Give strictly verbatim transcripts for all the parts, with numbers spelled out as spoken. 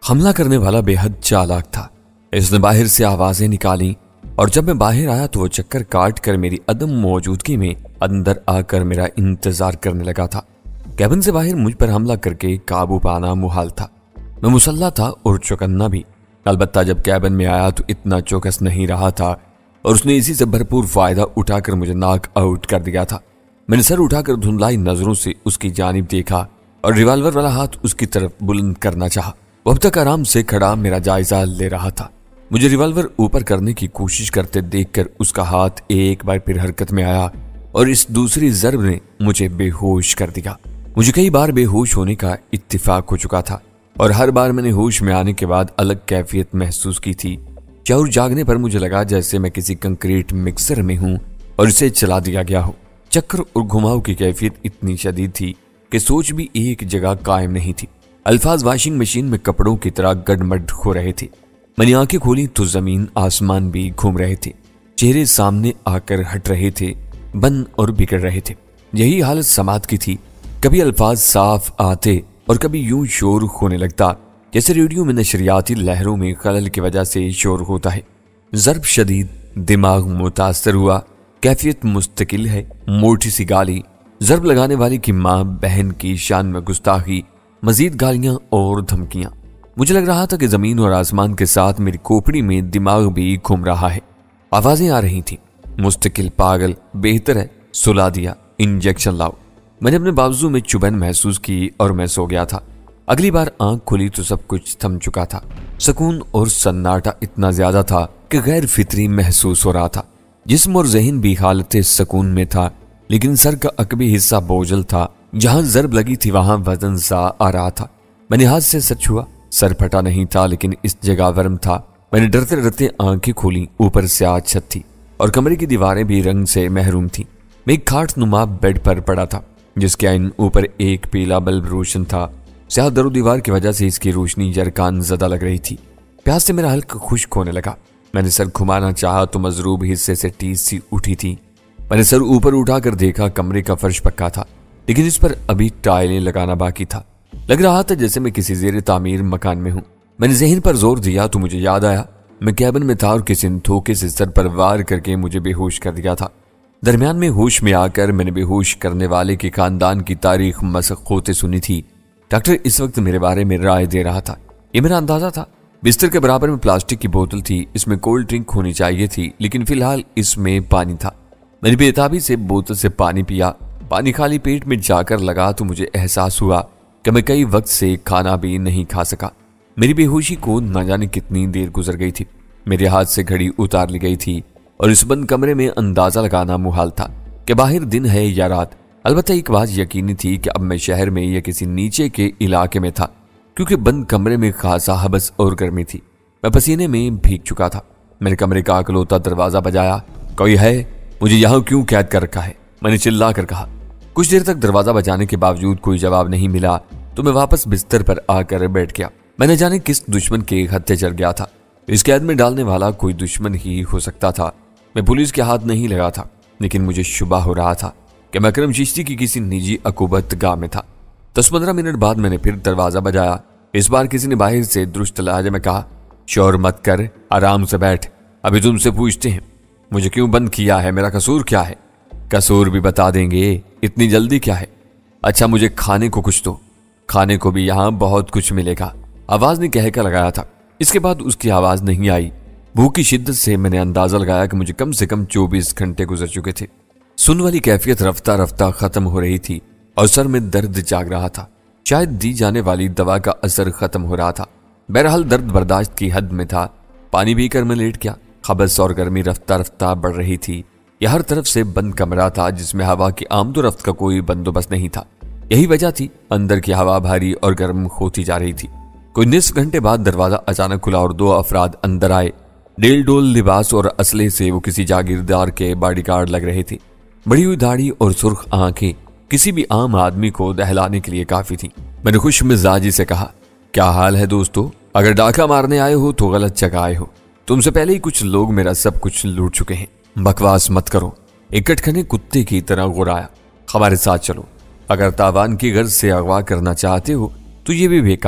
हमला करने वाला बेहद चालाक था। इसने बाहर से आवाजें निकाली और जब मैं बाहर आया तो वो चक्कर काट कर मेरी अदम मौजूदगी में अंदर आकर मेरा इंतजार करने लगा था। कैबिन से बाहर मुझ पर हमला करके काबू पाना मुहाल था। मैं मुसल्ला था और चौकन्ना भी। अलबत्ता जब कैबिन में आया तो इतना चौकस नहीं रहा था और उसने इसी से भरपूर फायदा उठाकर मुझे नॉक आउट कर दिया था। मैंने सर उठाकर धुंधलाई नजरों से उसकी जानिब देखा और रिवॉल्वर वाला हाथ उसकी तरफ बुलंद करना चाहा। वो अब तक आराम से खड़ा मेरा जायजा ले रहा था। मुझे रिवॉल्वर ऊपर करने की कोशिश करते देखकर उसका हाथ एक बार फिर हरकत में आया और इस दूसरी जर्ब ने मुझे बेहोश कर दिया। मुझे कई बार बेहोश होने का इत्तिफाक हो चुका था और हर बार मैंने होश में आने के बाद अलग कैफियत महसूस की थी। चाउर जागने पर मुझे लगा जैसे मैं किसी कंक्रीट मिक्सर में हूं और इसे चला दिया गया हो। चक्कर और घुमाव की कैफियत इतनी शदीद थी कि सोच भी एक जगह कायम नहीं थी। अल्फाज वॉशिंग मशीन में कपड़ों की तरह गडमड हो रहे थे। मैंने आंखें खोली तो जमीन आसमान भी घूम रहे थे। चेहरे सामने आकर हट रहे थे, बन और बिगड़ रहे थे। यही हालत समात की थी। कभी अल्फाज साफ आते और कभी यूं शोर होने लगता जैसे रेडियो में नशरियाती लहरों में खलल की वजह से शोर होता है। जर्ब शदीद, दिमाग मुतासर हुआ, कैफियत मुस्तकिल है, मोटी सी गाली, जर्ब लगाने वाले की माँ बहन की शान में गुस्ताखी, मजीद गालियां और धमकियां। मुझे लग रहा था कि जमीन और आसमान के साथ मेरी खोपड़ी में दिमाग भी घूम रहा है। आवाजें आ रही थी, मुस्तकिल, पागल, बेहतर है, सुला दिया, इंजेक्शन लाओ। मैंने अपने बाजू में चुभन महसूस की और मैं सो गया था। अगली बार आंख खुली तो सब कुछ थम चुका था। सुकून और सन्नाटा इतना ज्यादा था कि गैर फितरी महसूस हो रहा था। जिस्म और जहन भी हालत सुकून में था, लेकिन सर का अकबी हिस्सा बोझल था। जहां जर्ब लगी थी वहां वजन सा आ रहा था। मैंने हाथ से सर छुआ, सर फटा नहीं था लेकिन इस जगह वर्म था। मैंने डरते डरते आंखें खोली। ऊपर से आज छत थी और कमरे की दीवारें भी रंग से महरूम थी। मैं एक खाट नुमा बेड पर पड़ा था जिसके आइन ऊपर एक पीला बल्ब रोशन था। स्याह दरो दीवार की वजह से इसकी रोशनी जरकान ज़दा लग रही थी। प्यास से मेरा हल्का खुश्क होने लगा। मैंने सर घुमाना चाहा तो मजरूब हिस्से से टीस सी उठी थी। मैंने सर ऊपर उठाकर देखा, कमरे का फर्श पक्का था लेकिन इस पर अभी टाइलें लगाना बाकी था। लग रहा था जैसे मैं किसी जेर तामीर मकान में हूं। मैंने जहन पर जोर दिया तो मुझे याद आया मैं कैबिन में था और किसी ने धोखे से सर पर वार करके मुझे बेहोश कर दिया था। दरमियान में होश में आकर मैंने बेहोश करने वाले के खानदान की तारीख मसक होते सुनी थी। डॉक्टर इस वक्त मेरे बारे में राय दे रहा था। ये मेरा अंदाजा था। बिस्तर के बराबर में प्लास्टिक की बोतल थी। इसमें कोल्ड ड्रिंक होनी चाहिए थी लेकिन फिलहाल इसमें पानी था। मैंने बेताबी से बोतल से पानी पिया। पानी खाली पेट में जाकर लगा तो मुझे एहसास हुआ कि मैं कई वक्त से खाना भी नहीं खा सका। मेरी बेहोशी को न जाने कितनी देर गुजर गई थी। मेरे हाथ से घड़ी उतार ली गई थी और इस बंद कमरे में अंदाजा लगाना मुहाल था कि बाहर दिन है या रात। अलबत्ता एक बात यकीनी थी कि अब मैं शहर में या किसी नीचे के इलाके में था, क्योंकि बंद कमरे में खासा हबस और गर्मी थी। मैं पसीने में भीग चुका था। मैंने कमरे का अकलौता दरवाजा बजाया। कोई है? मुझे यहाँ क्यों कैद कर रखा है? मैंने चिल्ला कर कहा। कुछ देर तक दरवाजा बजाने के बावजूद कोई जवाब नहीं मिला तो मैं वापस बिस्तर पर आकर बैठ गया। मैंने जाने किस दुश्मन के हत्थे चढ़ गया था। इस कैद में डालने वाला कोई दुश्मन ही हो सकता था। मैं पुलिस के हाथ नहीं लगा था लेकिन मुझे शुबा हो रहा था कि मैं अकरम चिश्ती की किसी निजी अकूबत गाह में था। दस पंद्रह मिनट बाद मैंने फिर दरवाजा बजाया। इस बार किसी ने बाहर से दुरुस्त लहजे में कहा, शोर मत कर, आराम से बैठ, अभी तुमसे पूछते हैं मुझे क्यों बंद किया है, मेरा कसूर क्या है? कसूर भी बता देंगे, इतनी जल्दी क्या है? अच्छा मुझे खाने को कुछ दो। खाने को भी यहाँ बहुत कुछ मिलेगा, आवाज ने कह कर लगाया था। इसके बाद उसकी आवाज नहीं आई। भूख की शिद्दत से मैंने अंदाजा लगाया कि मुझे कम से कम चौबीस घंटे गुजर चुके थे। सुन वाली कैफियत रफ्ता रफ्ता खत्म हो रही थी और सर में दर्द जाग रहा था। शायद दी जाने वाली दवा का असर खत्म हो रहा था। बहरहाल दर्द बर्दाश्त की हद में था। पानी पीकर मैं लेट गया। खबस और गर्मी रफ्ता रफ्ता बढ़ रही थी। यह हर तरफ से बंद कमरा था जिसमें हवा की आमदोरफ्त का कोई बंदोबस्त नहीं था। यही वजह थी अंदर की हवा भारी और गर्म होती जा रही थी। कोई निस्फ घंटे बाद दरवाजा अचानक खुला और दो अफराद अंदर आए। डेल डोल लिबास और असले से वो किसी जागीरदार के बॉडीगार्ड लग रहे थे। बड़ी हुई दाढ़ी और सुर्ख आंखें किसी भी आम आदमी को दहलाने के लिए काफी थी। मैंने खुश मिजाजी से कहा, क्या हाल है दोस्तों? अगर डाका मारने आए हो तो गलत जगह आए हो। तुमसे पहले ही कुछ लोग मेरा सब कुछ लूट चुके हैं। बकवास मत करो, एक कटखने कुत्ते की तरह गुर्राया। हमारे साथ चलो। अगर तावान की गर्ज से अगवा करना चाहते हो तो ये भी बेकार है।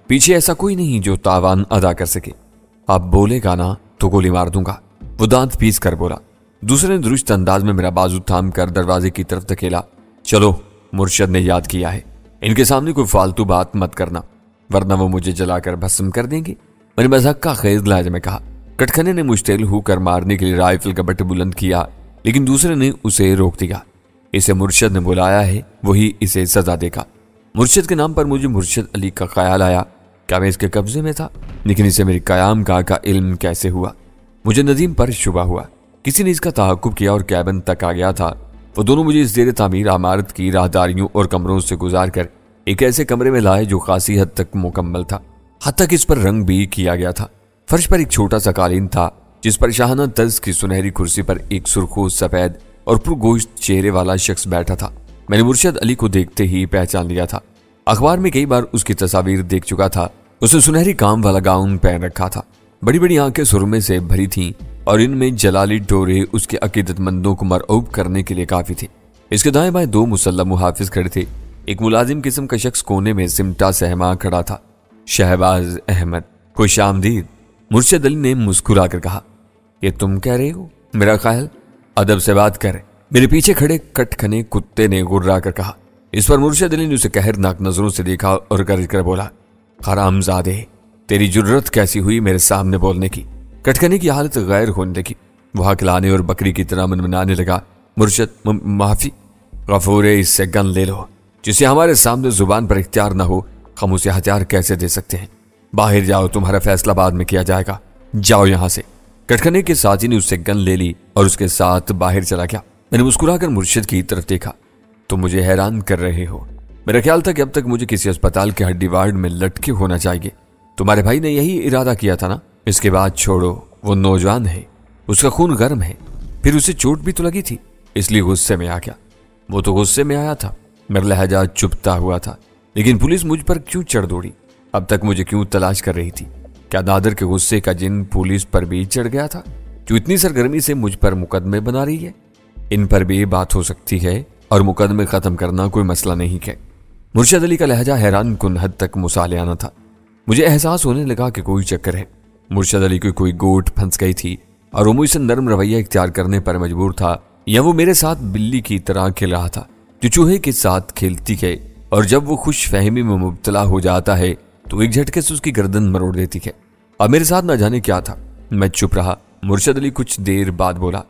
पीछे ऐसा कोई नहीं जो तावान अदा कर सके। आप बोलेगा ना तो गोली मार दूंगा, वो दांत पीस कर बोला। दूसरे ने दुरुस्त अंदाज में मेरा बाजू थाम कर दरवाजे की तरफ धकेला। चलो, मुर्शद ने याद किया है, इनके सामने कोई फालतू बात मत करना वरना वो मुझे जलाकर भस्म कर देंगे। मैंने मजाक का खेज लहजे में कहा। कटखने ने मुश्तिल होकर मारने के लिए राइफल का बट बुलंद किया, लेकिन दूसरे ने उसे रोक दिया। इसे मुर्शद ने बुलाया है, वही इसे सजा देगा। मुर्शद के नाम पर मुझे मुर्शद अली का ख्याल आया। क्या मैं इसके कब्जे में था? लेकिन इसे मेरी कयाम का, का इल्म कैसे हुआ? मुझे नदीम पर शुबा हुआ। किसी ने इसका तहक्कुब किया और कैबिन तक आ गया था। वो दोनों मुझे इस जेर तामीर इमारत की राहदारियों और कमरों से गुजार कर एक ऐसे कमरे में लाए जो खासी हद तक मुकम्मल था। हद तक इस पर रंग भी किया गया था। फर्श पर एक छोटा सा कालीन था जिस पर शाहाना तर्ज की सुनहरी कुर्सी पर एक सुर्खो सफेद और पुरगोश्त चेहरे वाला शख्स बैठा था। मैंने मुर्शद अली को देखते ही पहचान लिया था। अखबार में कई बार उसकी तस्वीर देख चुका था। उसने सुनहरी काम वाला गाउन पहन रखा था। बड़ी बड़ी आंखें सुरमे से भरी थीं और इनमें जलाली डोरे उसके अकीदतमंदों को मरऊब करने के लिए काफी थे। इसके दाएं बाएं दो मुसल्लम मुहाफिज खड़े थे। एक मुलाजिम किस्म का शख्स कोने में सिमटा सहमा खड़ा था। शहबाज अहमद, खुश आमदीद, मुर्शद अली ने मुस्कुराकर कहा। ये तुम कह रहे हो? मेरा ख्याल, अदब से बात कर। मेरे पीछे खड़े कटखने कुत्ते ने गुर्रा कर कहा। इस पर मुर्शद अली ने उसे कहरनाक नजरों से देखा और गरज कर बोला, हरामजादे, तेरी जुर्रत कैसी हुई मेरे सामने बोलने की? कटखने की हालत गैर होने लगी। वो हकलाने और बकरी की तरह मनमनाने लगा। मुर्शद, माफी, गफूरे, इससे गन ले लो। जिसे हमारे सामने जुबान पर इख्तियार न हो, हम उसे हथियार कैसे दे सकते हैं? बाहर जाओ, तुम्हारा फैसला बाद में किया जाएगा। जाओ यहां से। कटखने के साथी ने उससे गन ले ली और उसके साथ बाहर चला गया। मैंने मुस्कुराकर मुर्शिद की तरफ देखा। तुम मुझे हैरान कर रहे हो। मेरा ख्याल था कि अब तक मुझे किसी अस्पताल के हड्डी वार्ड में लटके होना चाहिए। तुम्हारे भाई ने यही इरादा किया था ना? इसके बाद छोड़ो, वो नौजवान है, उसका खून गर्म है, फिर उसे चोट भी तो लगी थी, इसलिए गुस्से में आ गया। वो तो गुस्से में आया था। मेरा लहजा चुपता हुआ था। लेकिन पुलिस मुझ पर क्यों चढ़ दौड़ी? अब तक मुझे क्यों तलाश कर रही थी? क्या नादर के गुस्से का जिन पुलिस पर भी चढ़ गया था, जो इतनी सरगर्मी से मुझ पर मुकदमे बना रही है? इन पर भी बात हो सकती है और मुकदमे खत्म करना कोई मसला नहीं है। मुर्शद अली का लहजा हैरान कुन हद तक मुसालियाना था। मुझे एहसास होने लगा कि कोई चक्कर है। मुर्शद अली को कोई गोट फंस गई थी और वो मुझसे नरम रवैया इख्तियार करने पर मजबूर था, या वो मेरे साथ बिल्ली की तरह खेल रहा था जो चूहे के साथ खेलती है और जब वो खुश फहमी में मुब्तला हो जाता है तो एक झटके से उसकी गर्दन मरोड़ देती है। अब मेरे साथ न जाने क्या था। मैं चुप रहा। मुर्शद अली कुछ देर बाद बोला,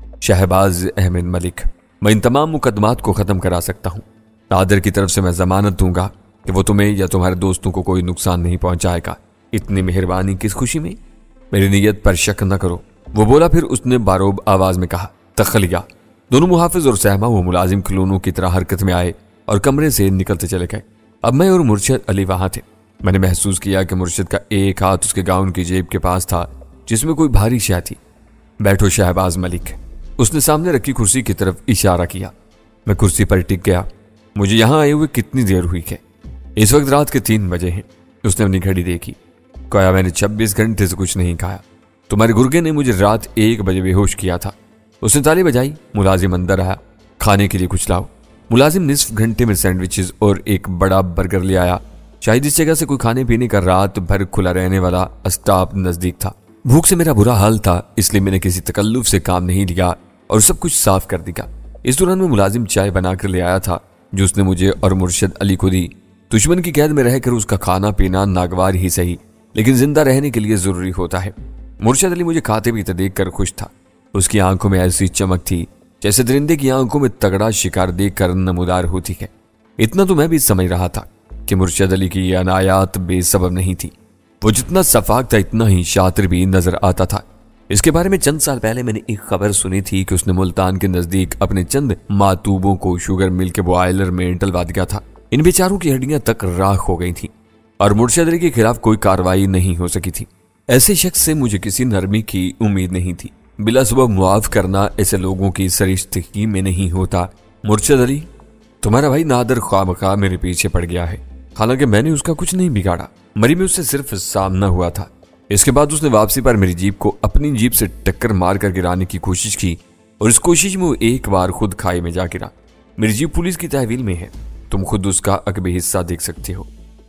शहबाज अहमद मलिक, मैं इन तमाम मुकदमात को खत्म करा सकता हूँ। नादर की तरफ से मैं जमानत दूंगा कि वो तुम्हें या तुम्हारे दोस्तों को कोई नुकसान नहीं पहुंचाएगा। इतनी मेहरबानी किस खुशी में? मेरी नीयत पर शक न करो, वो बोला। फिर उसने बारोब आवाज में कहा, तखलिया। दोनों मुहाफिज और सहमा वो मुलाजिम खिलौनों की तरह हरकत में आए और कमरे से निकलते चले गए। अब मैं और मुर्शद अली वहां थे। मैंने महसूस किया कि मुर्शद का एक हाथ उसके गाउन की जेब के पास था जिसमें कोई भारी शय थी। बैठो शहबाज मलिक, उसने सामने रखी कुर्सी की तरफ इशारा किया। मैं कुर्सी पर टिक गया। मुझे यहां आए हुए कितनी देर हुई है? इस वक्त रात के तीन बजे हैं। उसने अपनी घड़ी देखी। कहा, मैंने छब्बीस घंटे से कुछ नहीं खाया। तुम्हारे गुर्गे ने मुझे रात एक बजे बेहोश किया था। उसने ताली बजाई। मुलाजिम अंदर आया। खाने के लिए कुछ लाओ। मुलाजिम निस्फ घंटे में सैंडविचेस और एक बड़ा बर्गर ले आया। शायद इस जगह से कोई खाने पीने का रात भर खुला रहने वाला स्टॉप नजदीक था। भूख से मेरा बुरा हाल था, इसलिए मैंने किसी तकल्लुफ से काम नहीं लिया और सब कुछ साफ कर दिया। इस दौरान में मुलाजिम चाय बनाकर ले आया था जो उसने मुझे और मुर्शद अली को दी। दुश्मन की कैद में रहकर उसका खाना पीना नागवार ही सही, लेकिन जिंदा रहने के लिए जरूरी होता है। मुर्शद अली मुझे खाते पीते देखकर खुश था। उसकी आंखों में ऐसी चमक थी जैसे दरिंदे की आंखों में तगड़ा शिकार देखकर नमूदार होती है। इतना तो मैं भी समझ रहा था कि मुर्शद अली की अनायात बेसबब नहीं थी। वो जितना सफाक था इतना ही शातिर भी नजर आता था। इसके बारे में चंद साल पहले मैंने एक खबर सुनी थी कि उसने मुल्तान के नजदीक अपने चंद मातूबों को शुगर मिल के बॉयलर में डलवा दिया था। इन बेचारों की हड्डियां तक राख हो गई थी और मुर्शद अली के खिलाफ कोई कार्रवाई नहीं हो सकी थी। ऐसे शख्स से मुझे किसी नरमी की उम्मीद नहीं थी। बिला सबब मुआफ करना ऐसे लोगों की सरिश्तगी में नहीं होता। मुर्शद अली, तुम्हारा भाई नादर ख्वामखा मेरे पीछे पड़ गया है, हालांकि मैंने उसका कुछ नहीं बिगाड़ा। मरी में उससे सिर्फ सामना हुआ था। इसके बाद उसने वापसी पर मेरी जीप को अपनी जीप से टक्कर मार कर गिराने की कोशिश की और इस कोशिश में वो एक बार खुद खाई में जा गिरा। मेरी जीप पुलिस की तहवील में है। तुम खुद उसका अकबी हिस्सा देख सकते हो।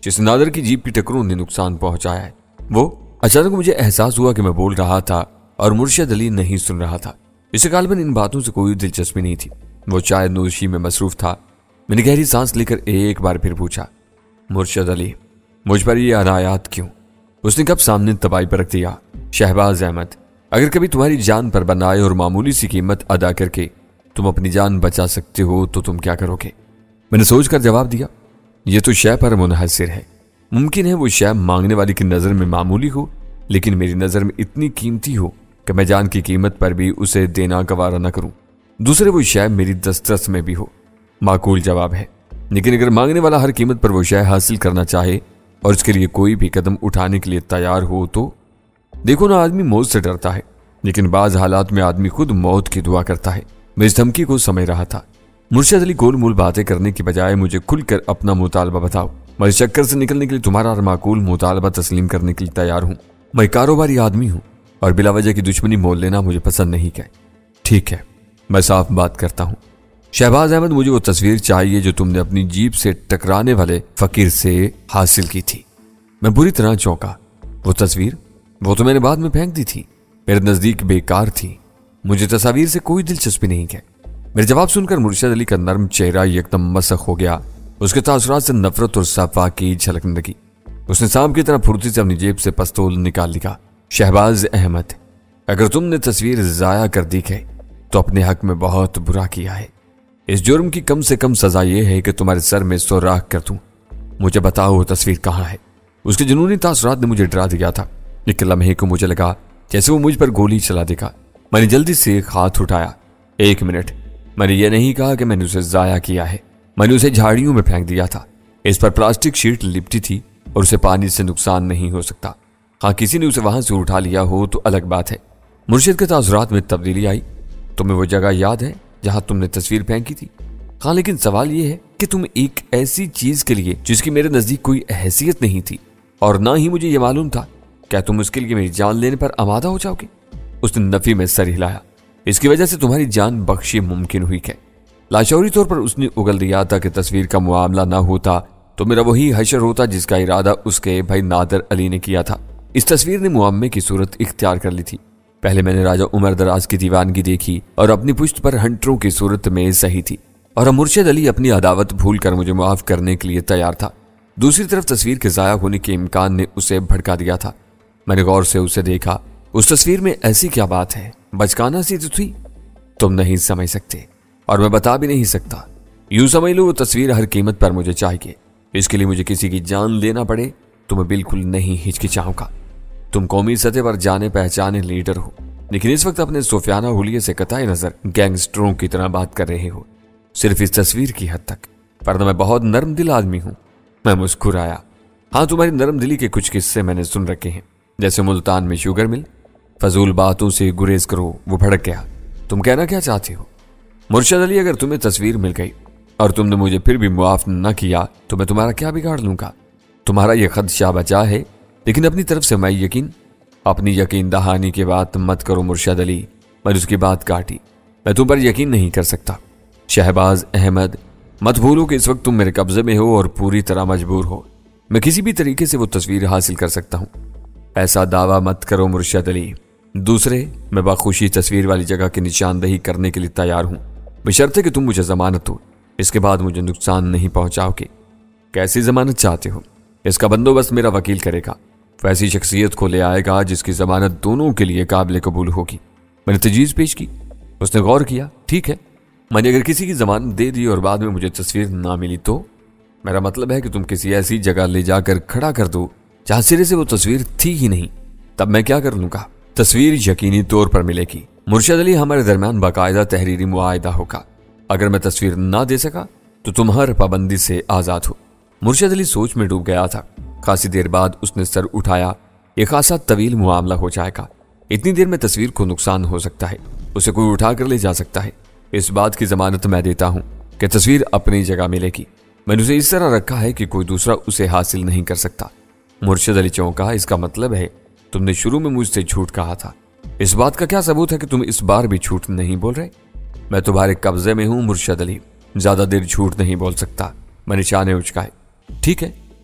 जिसने नादर की जीप की टक्करों ने नुकसान पहुंचाया है। वो अचानक मुझे एहसास हुआ कि मैं बोल रहा था और मुर्शद अली नहीं सुन रहा था। इसे गालिबन इन बातों से कोई दिलचस्पी नहीं थी। वो चाय नोशी में मसरूफ था। मैंने गहरी सांस लेकर एक बार फिर पूछा, मुर्शद अली, मुझ पर ये अनायात क्यों? उसने कब सामने तबाई पर रख दिया। शहबाज अहमद, अगर कभी तुम्हारी जान पर बनाए और मामूली सी कीमत अदा करके तुम अपनी जान बचा सकते हो तो तुम क्या करोगे? मैंने सोचकर जवाब दिया, यह तो शय पर मुनहसर है। मुमकिन है वो शय मांगने वाले की नजर में मामूली हो, लेकिन मेरी नजर में इतनी कीमती हो कि मैं जान की कीमत पर भी उसे देना गवारा न करूं। दूसरे वो शय मेरी दस्तरस में भी हो। माकूल जवाब है, लेकिन अगर मांगने वाला हर कीमत पर वो शय हासिल करना चाहे और उसके लिए कोई भी कदम उठाने के लिए तैयार हो तो? देखो ना, आदमी मौत से डरता है, लेकिन बाज हालात में आदमी खुद मौत की दुआ करता है। मैं इस धमकी को समझ रहा था। मुर्शद अली, गोल मूल बातें करने की बजाय मुझे खुलकर अपना मुतालबा बताओ। मैं इस चक्कर से निकलने के लिए तुम्हारा हर माकूल मुतालबा तस्लीम करने के लिए तैयार हूं। मैं कारोबारी आदमी हूं और बिला वजह की दुश्मनी मोल लेना मुझे पसंद नहीं है। ठीक है, मैं साफ बात करता हूं। शहबाज अहमद, मुझे वो तस्वीर चाहिए जो तुमने अपनी जीप से टकराने वाले फकीर से हासिल की थी। मैं बुरी तरह चौंका। वो तस्वीर? वो तो मैंने बाद में फेंक दी थी। मेरे नजदीक बेकार थी। मुझे तस्वीर से कोई दिलचस्पी नहीं है। मेरे जवाब सुनकर मुर्शद अली का नर्म चेहरा एकदम मसख हो गया। उसके तासुरात से नफरत और सफा की झलकने लगी। उसने सांप की तरह फुर्ती से अपनी जेब से पिस्तौल निकाल लिया। शहबाज अहमद, अगर तुमने तस्वीर जाया कर दी है तो अपने हक में बहुत बुरा किया है। इस जुर्म की कम से कम सजा यह है कि तुम्हारे सर में सोराख कर दूं। मुझे बताओ वो तस्वीर कहां है? उसके जुनूनी तासुरात ने मुझे डरा दिया था। एक लम्हे को मुझे लगा जैसे वो मुझ पर गोली चला देगा। मैंने जल्दी से एक हाथ उठाया। एक मिनट, मैंने ये नहीं कहा कि मैंने उसे जाया किया है। मैंने उसे झाड़ियों में फेंक दिया था। इस पर प्लास्टिक शीट लिपटी थी और उसे पानी से नुकसान नहीं हो सकता। हाँ, किसी ने उसे वहां से उठा लिया हो तो अलग बात है। मुर्शिद के तासुरात में तब्दीली आई। तुम्हें वो जगह याद है जहां तुमने तस्वीर फेंकी थी? हाँ, लेकिन सवाल यह है कि तुम एक ऐसी चीज के लिए जिसकी मेरे नजदीक कोई हैसियत नहीं थी और ना ही मुझे यह मालूम था, क्या तुम उसके लिए मेरी जान लेने पर आमादा हो जाओगे? उसने नफी में सर हिलाया। इसकी वजह से तुम्हारी जान बख्शी मुमकिन हुई है। लाशौरी तौर पर उसने उगल दिया था कि तस्वीर का मामला ना होता तो मेरा वही हशर होता जिसका इरादा उसके भाई नादर अली ने किया था। इस तस्वीर ने मुआम्मे की सूरत इख्तियार कर ली थी। पहले मैंने राजा उमर दराज की दीवानगी देखी और अपनी पुश्त पर हंटरों की सूरत में सही थी, और अब मुर्शिद अली अपनी अदावत भूल कर मुझे माफ करने के लिए तैयार था। दूसरी तरफ तस्वीर के जाया होने के इम्कान ने उसे भड़का दिया था। मैंने गौर से उसे देखा। उस तस्वीर में ऐसी क्या बात है? बचकाना सी तो थी। तुम नहीं समझ सकते और मैं बता भी नहीं सकता। यूं समझ लो, वो तस्वीर हर कीमत पर मुझे चाहिए। इसके लिए मुझे किसी की जान लेना पड़े तो मैं बिल्कुल नहीं हिचकिचाऊंगा। तुम कौमी सतह पर जाने पहचाने लीडर हो, लेकिन इस वक्त अपने सोफियाना हुलिये से कतई नजर गैंगस्टरों की तरह बात कर रहे हो, सिर्फ इस तस्वीर की हद तक। वरना मैं बहुत नरम दिल आदमी हूं। मैं मुस्कुराया। हाँ, तुम्हारी नरम दिली के कुछ किस्से मैंने सुन रखे हैं, जैसे मुल्तान में शुगर मिल। फजूल बातों से गुरेज करो। वो भड़क गया। तुम कहना क्या चाहते हो? मुर्शद अली, अगर तुम्हें तस्वीर मिल गई और तुमने मुझे फिर भी मुआफ न किया तो मैं तुम्हारा क्या बिगाड़ लूंगा? तुम्हारा यह खदशा बचा है, लेकिन अपनी तरफ से मैं यकीन अपनी यकीन दहानी की बात मत करो मुर्शद अली। मैंने उसकी बात काटी। मैं तुम पर यकीन नहीं कर सकता। शहबाज अहमद, मत भूलो कि इस वक्त तुम मेरे कब्जे में हो और पूरी तरह मजबूर हो। मैं किसी भी तरीके से वो तस्वीर हासिल कर सकता हूं। ऐसा दावा मत करो मुर्शद अली। दूसरे, मैं बाखुशी तस्वीर वाली जगह की निशानदही करने के लिए तैयार हूं, बशर्ते कि तुम मुझे जमानत हो। इसके बाद मुझे नुकसान नहीं पहुंचाओगे। कैसी जमानत चाहते हो? इसका बंदोबस्त मेरा वकील करेगा। वैसी शख्सियत को ले आएगा जिसकी जमानत दोनों के लिए काबिल कबूल होगी। मैंने तजवीज़ पेश की। उसने गौर किया। ठीक है, मैंने अगर किसी की जमानत दे दी और बाद में मुझे तस्वीर ना मिली तो? मेरा मतलब है कि तुम किसी ऐसी जगह ले जाकर खड़ा कर दो जहां सिरे से वो तस्वीर थी ही नहीं। तब मैं क्या कर लूंगा? तस्वीर यकीनी तौर पर मिलेगी मुर्शद अली। हमारे दरमियान बाकायदा तहरीरी मुआहिदा होगा। अगर मैं तस्वीर ना दे सका तो तुम हर पाबंदी से आजाद हो। मुर्शद अली सोच में डूब गया था। खासी देर बाद उसने सर उठाया। एक खासा तवील मुआमला हो जाएगा। इतनी देर में तस्वीर को नुकसान हो सकता है, उसे कोई उठा कर ले जा सकता है। इस बात की जमानत मैं देता हूं कि तस्वीर अपनी जगह मिलेगी। मैंने उसे इस तरह रखा है कि कोई दूसरा उसे हासिल नहीं कर सकता। मुर्शद अली चौंका। इसका मतलब है तुमने शुरू में मुझसे झूठ कहा था। इस बात का क्या सबूत है कि तुम इस बार भी झूठ नहीं बोल रहे? मैं तुम्हारे कब्जे में हूं मुर्शद अली, ज्यादा देर झूठ नहीं बोल सकता। मैंने निशाने उचकाए। ठीक है,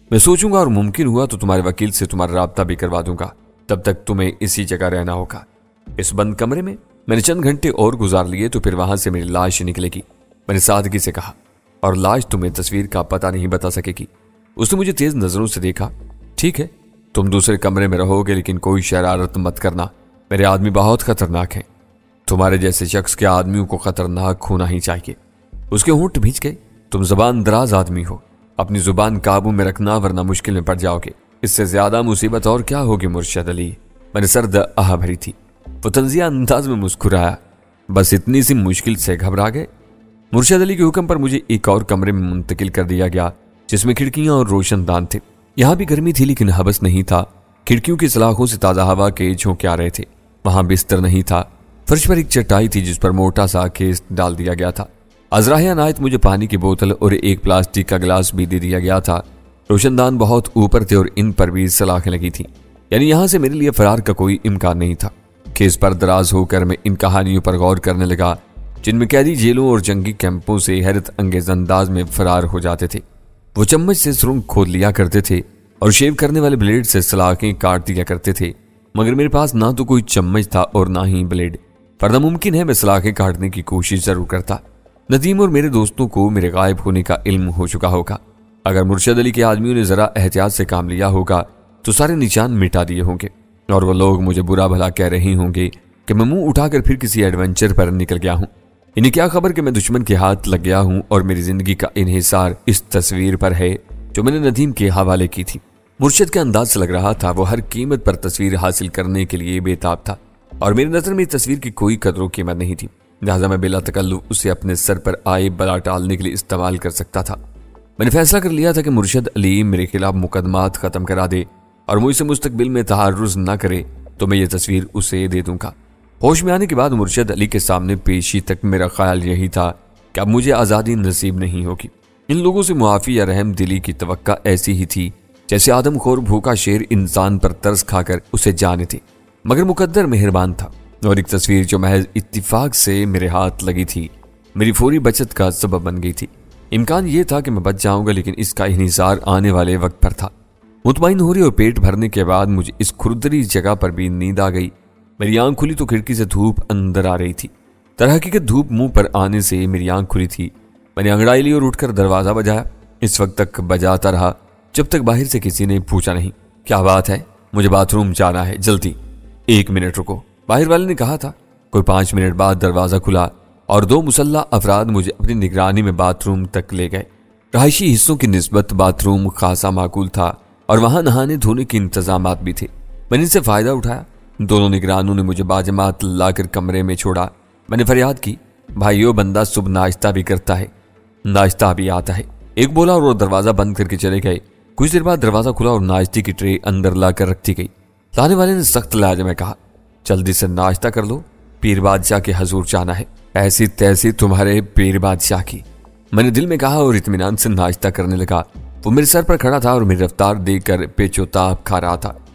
मैं सोचूंगा और मुमकिन हुआ तो तुम्हारे वकील से तुम्हारा राब्ता भी करवा दूंगा। तब तक तुम्हें इसी जगह रहना होगा। इस बंद कमरे में मैंने चंद घंटे और गुजार लिए तो फिर वहां से मेरी लाश निकलेगी। मैंने सादगी से कहा, और लाश तुम्हें तस्वीर का पता नहीं बता सकेगी। उसने मुझे तेज नजरों से देखा। ठीक है, तुम दूसरे कमरे में रहोगे, लेकिन कोई शरारत मत करना। मेरे आदमी बहुत खतरनाक हैं। तुम्हारे जैसे शख्स के आदमियों को खतरनाक होना ही चाहिए। उसके होंठ भींच गए। तुम जबान दराज आदमी हो, अपनी जुबान काबू में रखना वरना मुश्किल में पड़ जाओगे। इससे ज्यादा मुसीबत और क्या होगी मुर्शद अली। मैंने सर्द आह भरी थी। वो तंजिया अंदाज में मुस्कुराया। बस इतनी सी मुश्किल से घबरा गए। मुर्शद अली के हुक्म पर मुझे एक और कमरे में मुंतकिल कर दिया गया, जिसमें खिड़कियां और रोशनदान थे। यहां भी गर्मी थी, लेकिन हबस नहीं था। खिड़कियों की सलाखों से ताजा हवा के झोंके आ रहे थे। वहां बिस्तर नहीं था। फर्श पर एक चटाई थी जिस पर मोटा सा केस डाल दिया गया था। अजराह अनायत मुझे पानी की बोतल और एक प्लास्टिक का गिलास भी दे दिया गया था। रोशनदान बहुत ऊपर थे और इन पर भी सलाखें लगी थी, यानी यहां से मेरे लिए फरार का कोई इम्कान नहीं था। केस पर दराज होकर मैं इन कहानियों पर गौर करने लगा, जिनमें कैदी जेलों और जंगी कैंपों से हैरत अंगेज अंदाज में फरार हो जाते थे। वो चम्मच से सुरंग खोद लिया करते थे और शेव करने वाले ब्लेड से सलाखें काट दिया करते थे, मगर मेरे पास ना तो कोई चम्मच था और ना ही ब्लेड। वरना मुमकिन है मैं सलाखें काटने की कोशिश जरूर करता। नदीम और मेरे दोस्तों को मेरे गायब होने का इल्म हो चुका होगा। अगर मुर्शद अली के आदमियों ने जरा एहतियात से काम लिया होगा तो सारे निशान मिटा दिए होंगे, और वो लोग मुझे बुरा भला कह रहे होंगे कि मैं मुंह उठाकर फिर किसी एडवेंचर पर निकल गया हूं। इन्हें क्या खबर कि मैं दुश्मन के हाथ लग गया हूं और मेरी जिंदगी का इन्हिसार इस तस्वीर पर है जो मैंने नदीम के हवाले की थी। मुर्शद के अंदाज से लग रहा था वो हर कीमत पर तस्वीर हासिल करने के लिए बेताब था, और मेरी नजर में तस्वीर की कोई कदरों कीमत नहीं थी। लिहाजा मैं बिला तकल्लुफ उसे अपने सर पर आए बला टालने के लिए इस्तेमाल कर सकता था। मैंने फैसला कर लिया था कि मुर्शद अली मेरे खिलाफ मुकदमात खत्म करा दे और मुझसे मुस्तकबिल में तहारुज न करे तो मैं ये तस्वीर उसे दे दूंगा। होश में आने के बाद मुर्शद अली के सामने पेशी तक मेरा ख्याल यही था कि अब मुझे आज़ादी नसीब नहीं होगी। इन लोगों से मुआफ़ी या रहम दिली की तवक्का ऐसी ही थी जैसे आदमखोर भूखा शेर इंसान पर तरस खाकर उसे जाने थे। मगर मुकद्दर मेहरबान था और एक तस्वीर जो महज इत्तिफाक से मेरे हाथ लगी थी मेरी फौरी बचत का सबब बन गई थी। इम्कान ये था कि मैं बच जाऊंगा, लेकिन इसका इन्हिसार आने वाले वक्त पर था। मुतमईन हो रही और पेट भरने के बाद मुझे इस खुरदरी जगह पर भी नींद आ गई। मेरी आंख खुली तो खिड़की से धूप अंदर आ रही थी। तरहकीकत धूप मुंह पर आने से मेरी आंख खुली थी। मैंने अंगड़ाई ली और उठकर दरवाजा बजाया। इस वक्त तक बजाता रहा जब तक बाहर से किसी ने पूछा नहीं, क्या बात है? मुझे बाथरूम जाना है, जल्दी। एक मिनट रुको, बाहर वाले ने कहा था। कोई पांच मिनट बाद दरवाजा खुला और दो मुसल्ला अफराद मुझे अपनी निगरानी में बाथरूम तक ले गए। रहायशी हिस्सों की निस्बत बाथरूम खासा माकूल था और वहां नहाने धोने के इंतजामात भी थे। मैंने इससे फायदा उठाया। दोनों निगरानों ने मुझे बाजमात लाकर कमरे में छोड़ा। मैंने फरियाद की, भाइयों, बंदा सुबह नाश्ता भी करता है, नाश्ता भी आता है। एक बोला और वो दरवाजा बंद करके चले गए। कुछ देर बाद दरवाजा खुला और नाश्ते की ट्रे अंदर लाकर रखी गई। लाने वाले ने सख्त लहजे में कहा, जल्दी से नाश्ता कर लो, पीर बादशाह के हजूर जाना है। ऐसी तैसी तुम्हारे पीर बादशाह की, मैंने दिल में कहा और इत्मीनान से नाश्ता करने लगा। वो मेरे सर पर खड़ा था और मेरी रफ्तार देखकर पेचोताप खा रहा था।